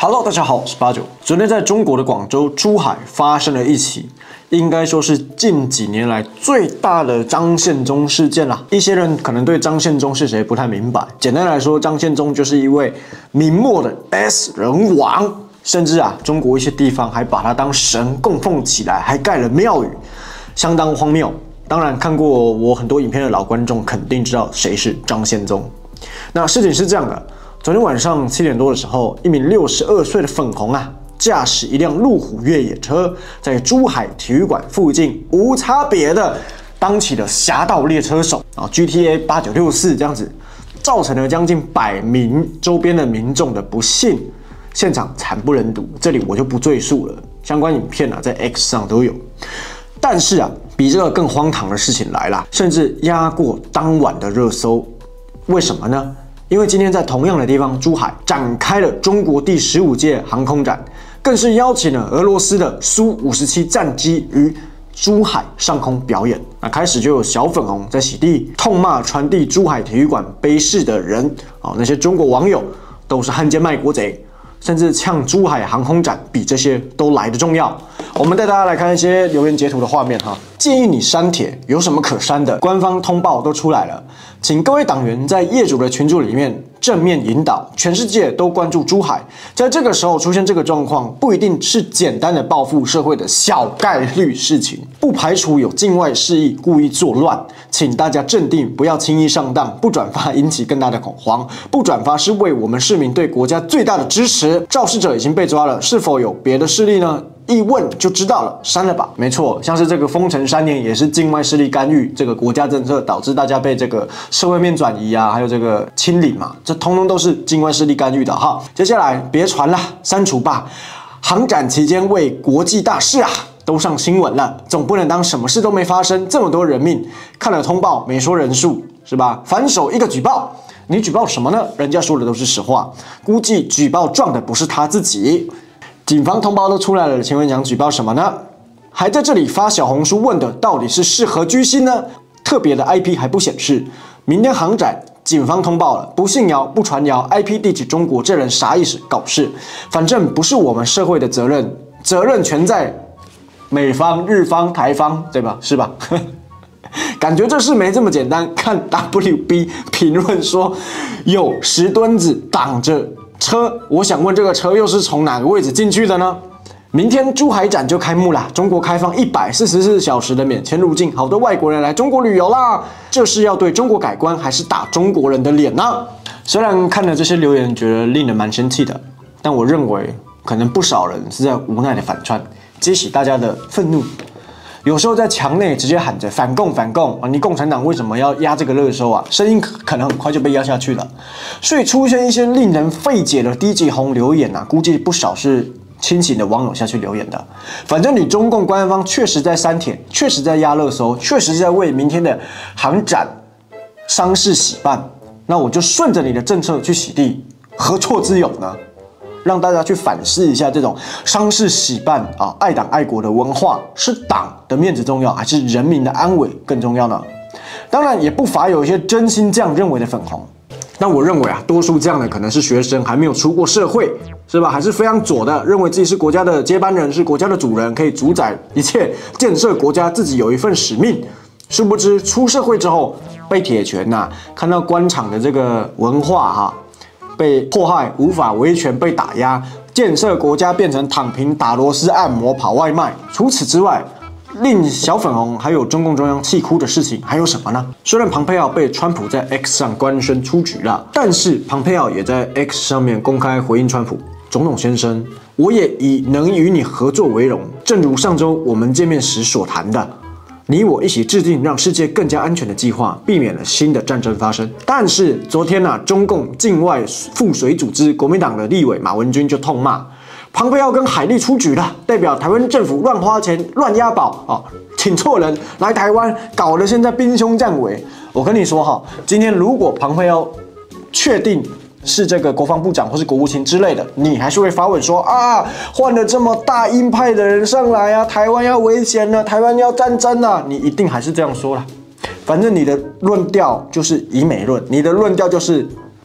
Hello， 大家好，我是八九。昨天在中国的广州珠海发生了一起，应该说是近几年来最大的张献忠事件啦。一些人可能对张献忠是谁不太明白，简单来说，张献忠就是一位明末的 S 人王，甚至中国一些地方还把他当神供奉起来，还盖了庙宇，相当荒谬。当然，看过我很多影片的老观众肯定知道谁是张献忠。那事情是这样的。昨天晚上7点多的时候，一名62岁的粉红驾驶一辆路虎越野车，在珠海体育馆附近无差别的当起了侠盗猎车手GTA 8964这样子，造成了将近100名周边的民众的不幸，现场惨不忍睹，这里我就不赘述了。相关影片在 X 上都有。但是比这个更荒唐的事情来了，甚至压过当晚的热搜。为什么呢？因为今天在同样的地方，珠海展开了中国第15届航空展，更是邀请了俄罗斯的苏57战机于珠海上空表演。那开始就有小粉红在洗地，痛骂传递珠海体育馆碑事的人，那些中国网友都是汉奸卖国贼，甚至呛珠海航空展比这些都来得重要。我们带大家来看一些留言截图的画面建议你删帖，有什么可删的？官方通报都出来了，请各位党员在业主的群组里面正面引导，全世界都关注珠海。在这个时候出现这个状况，不一定是简单的报复社会的小概率事情，不排除有境外势力故意作乱，请大家镇定，不要轻易上当，不转发引起更大的恐慌，不转发是为我们市民对国家最大的支持。肇事者已经被抓了，是否有别的势力呢？一问就知道了，删了吧。没错，像是这个封城3年也是境外势力干预这个国家政策，导致大家被这个社会面转移还有这个清理嘛，这通通都是境外势力干预的哈。接下来别传了，删除吧。航展期间为国际大事都上新闻了，总不能当什么事都没发生，这么多人命，看了通报没说人数是吧？反手一个举报，你举报什么呢？人家说的都是实话，估计举报撞的不是他自己。警方通报都出来了，请问想举报什么呢？还在这里发小红书问的到底是是何居心呢？特别的 IP 还不显示。明天航展，警方通报了，不信谣不传谣 ，IP 地址中国，这人啥意思？搞事！反正不是我们社会的责任，责任全在美方、日方、台方，对吧？是吧？感觉这事没这么简单。看 WB 评论说，有10吨子挡着车，我想问这个车又是从哪个位置进去的呢？明天珠海展就开幕啦，中国开放144小时的免签入境，好多外国人来中国旅游啦，这是要对中国改观，还是打中国人的脸呢？虽然看了这些留言觉得令人蛮生气的，但我认为可能不少人是在无奈的反串，激起大家的愤怒。有时候在墙内直接喊着反共反共你共产党为什么要压这个热搜声音可能很快就被压下去了。所以出现一些令人费解的低级红留言估计不少是清醒的网友下去留言的。反正你中共官方确实在删帖，确实在压热搜，确实在为明天的航展丧事喜办，那我就顺着你的政策去洗地，何错之有呢？让大家去反思一下，这种丧事喜办爱党爱国的文化，是党的面子重要，还是人民的安危更重要呢？当然，也不乏有一些真心这样认为的粉红，但我认为多数这样的可能是学生，还没有出过社会，是吧？还是非常左的，认为自己是国家的接班人，是国家的主人，可以主宰一切，建设国家，自己有一份使命。殊不知出社会之后，被铁拳看到官场的这个文化被迫害，无法维权，被打压，建设国家变成躺平、打螺丝、按摩、跑外卖。除此之外，令小粉红还有中共中央气哭的事情还有什么呢？虽然庞佩奥被川普在 X 上官宣出局了，但是庞佩奥也在 X 上面公开回应川普总统先生，我也以能与你合作为荣。正如上周我们见面时所谈的。你我一起制定让世界更加安全的计划，避免了新的战争发生。但是昨天中共境外附水组织国民党的立委马文君就痛骂，庞佩奥跟海利出局了，代表台湾政府乱花钱、乱押宝请错人来台湾，搞得现在兵凶战危。我跟你说今天如果庞佩奥确定是这个国防部长或是国务卿之类的，你还是会发文说换了这么大鹰派的人上来台湾要危险了，台湾要战争了，你一定还是这样说啦。反正你的论调就是以美论，你的论调就是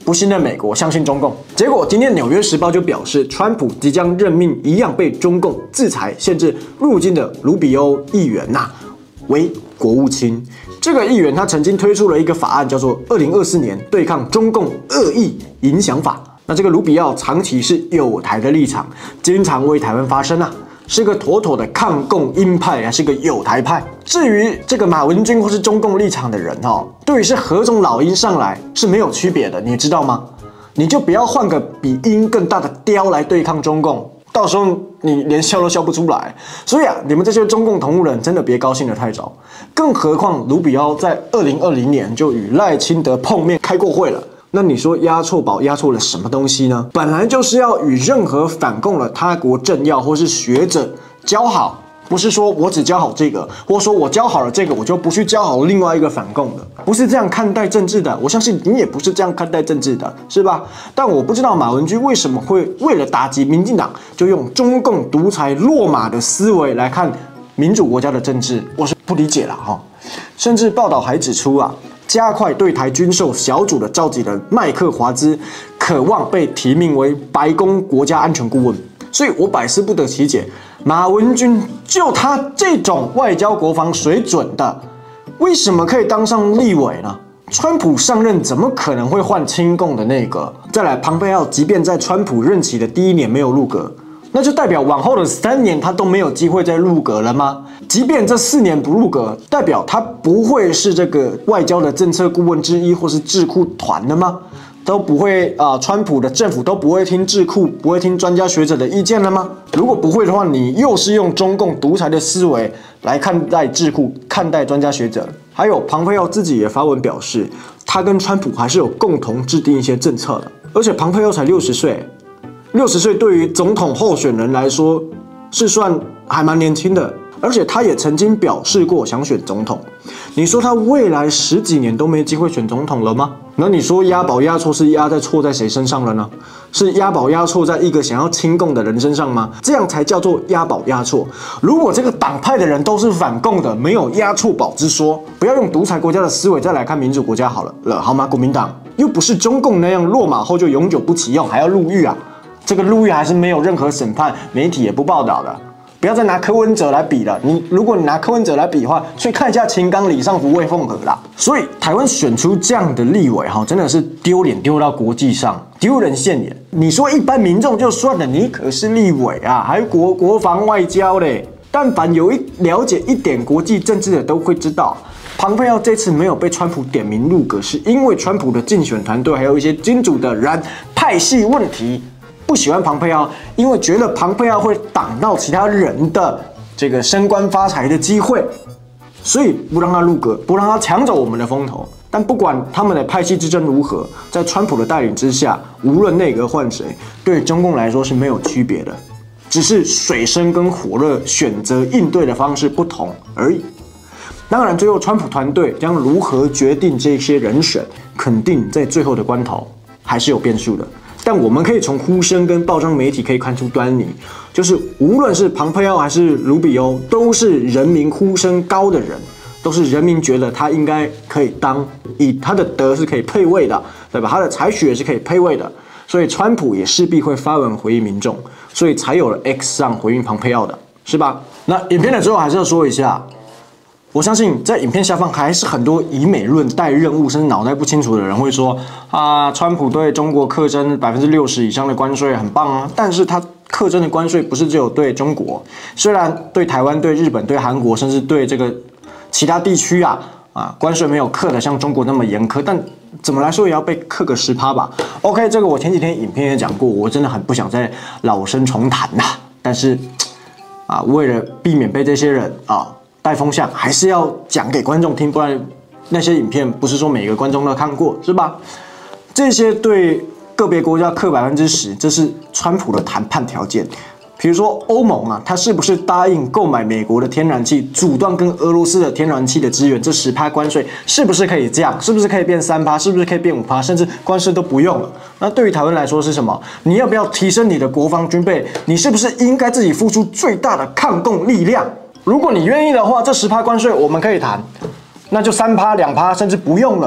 不信任美国，相信中共。结果今天《纽约时报》就表示，川普即将任命一样被中共制裁限制入境的卢比欧议员为国务卿。这个议员他曾经推出了一个法案，叫做《2024年对抗中共恶意影响法》。那这个卢比奥长期是友台的立场，经常为台湾发声是个妥妥的抗共鹰派，还是个友台派。至于这个马文君或是中共立场的人对于是何种老鹰上来是没有区别的，你知道吗？你就不要换个比鹰更大的雕来对抗中共，到时候你连笑都笑不出来。所以你们这些中共同路人真的别高兴得太早。更何况卢比奥在2020年就与赖清德碰面开过会了。那你说押错宝押错了什么东西呢？本来就是要与任何反共的他国政要或是学者交好，不是说我只教好这个，或者说我教好了这个，我就不去教好另外一个反共的，不是这样看待政治的。我相信你也不是这样看待政治的，是吧？但我不知道马文君为什么会为了打击民进党，就用中共独裁落马的思维来看民主国家的政治，我是不理解了甚至报道还指出加快对台军售小组的召集人麦克华兹渴望被提名为白宫国家安全顾问，所以我百思不得其解，马文君就他这种外交国防水准的，为什么可以当上立委呢？川普上任怎么可能会换亲共的内阁？再来，庞佩奥即便在川普任期的第1年没有入阁，那就代表往后的3年他都没有机会再入阁了吗？即便这4年不入阁，代表他不会是这个外交的政策顾问之一，或是智库团的吗？都不会川普的政府都不会听智库，不会听专家学者的意见了吗？如果不会的话，你又是用中共独裁的思维来看待智库，看待专家学者。还有庞佩奥自己也发文表示，他跟川普还是有共同制定一些政策的，而且庞佩奥才60岁。60岁对于总统候选人来说是算还蛮年轻的，而且他也曾经表示过想选总统。你说他未来10几年都没机会选总统了吗？那你说押宝押错是错在谁身上了呢？是押宝押错在一个想要亲共的人身上吗？这样才叫做押宝押错。如果这个党派的人都是反共的，没有押错宝之说，不要用独裁国家的思维再来看民主国家好吗？国民党又不是中共那样落马后就永久不启用，还要入狱这个入狱还是没有任何审判，媒体也不报道的。不要再拿柯文哲来比了。如果你拿柯文哲来比的话，去看一下秦刚、李尚福、魏凤和啦。所以台湾选出这样的立委真的是丢脸丢到国际上，丢人现眼。你说一般民众就算了，你可是立委还国防外交嘞。但凡有了解一点国际政治的都会知道，庞佩奥这次没有被川普点名入阁，是因为川普的竞选团队还有一些金主的人派系问题。不喜欢庞佩奥，因为觉得庞佩奥会挡到其他人的这个升官发财的机会，所以不让他入阁，不让他抢走我们的风头。但不管他们的派系之争如何，在川普的带领之下，无论内阁换谁，对中共来说是没有区别的，只是水深跟火热选择应对的方式不同而已。当然，最后川普团队将如何决定这些人选，肯定在最后的关头还是有变数的。但我们可以从呼声跟报章媒体可以看出端倪，就是无论是庞佩奥还是卢比欧，都是人民呼声高的人，都是人民觉得他应该可以当，以他的德是可以配位的，对吧？他的才学也是可以配位的，所以川普也势必会发文回应民众，所以才有了 X 上回应庞佩奥的，是吧？那影片的最后还是要说一下。我相信在影片下方还是很多以美论带任务，甚至脑袋不清楚的人会说川普对中国课征60%以上的关税很棒但是他课征的关税不是只有对中国，虽然对台湾、对日本、对韩国，甚至对这个其他地区关税没有课的像中国那么严苛，但怎么来说也要被课个10%吧。OK， 这个我前几天影片也讲过，我真的很不想再老生重谈但是为了避免被这些人带风向，还是要讲给观众听，不然那些影片不是说每个观众都看过，是吧？这些对个别国家课10%，这是川普的谈判条件。比如说欧盟它是不是答应购买美国的天然气，阻断跟俄罗斯的天然气的资源？这10%关税是不是可以降？是不是可以变3%？是不是可以变5%？甚至关税都不用了？那对于台湾来说是什么？你要不要提升你的国防军备？你是不是应该自己付出最大的抗共力量？如果你愿意的话，这10%关税我们可以谈，那就3%、2%，甚至不用了。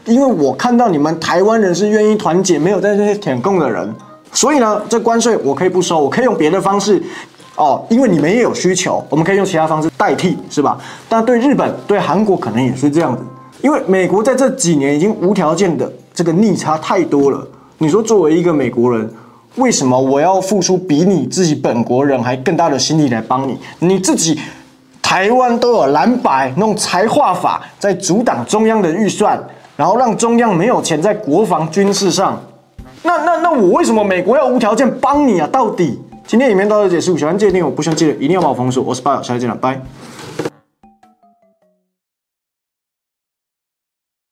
因为我看到你们台湾人是愿意团结，没有在那些舔共的人，所以呢，这关税我可以不收，我可以用别的方式。哦，因为你们也有需求，我们可以用其他方式代替，是吧？但对日本、对韩国可能也是这样子，因为美国在这几年已经无条件的这个逆差太多了。你说作为一个美国人，为什么我要付出比你自己本国人还更大的心力来帮你？你自己台湾都有蓝白那种财划法在阻挡中央的预算，然后让中央没有钱在国防军事上。那我为什么美国要无条件帮你啊？到底？今天影片到这结束，喜欢记得订阅，我不喜欢记得一定要把我封锁。我是巴友，下次见了，拜。